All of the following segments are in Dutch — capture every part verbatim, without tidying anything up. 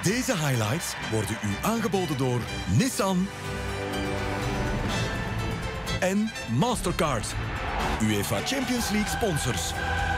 Deze highlights worden u aangeboden door Nissan en Mastercard, UEFA Champions League sponsors.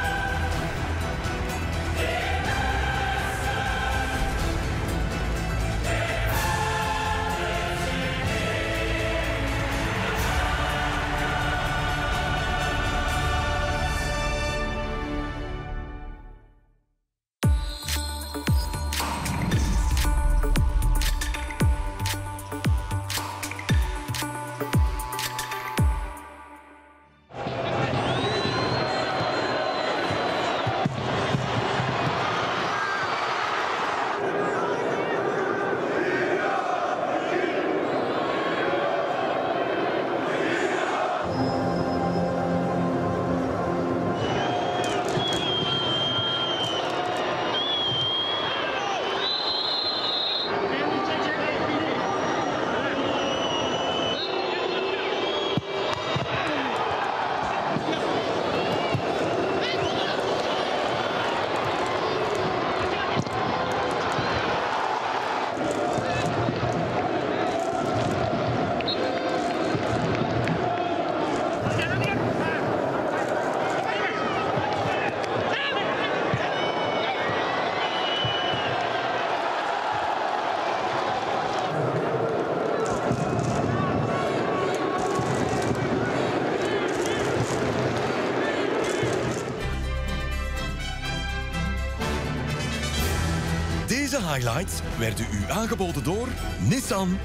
Deze highlights werden u aangeboden door Nissan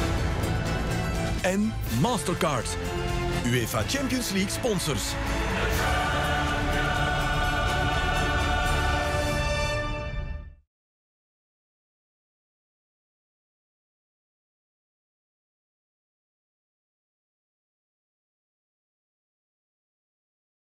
en Mastercard, UEFA Champions League sponsors.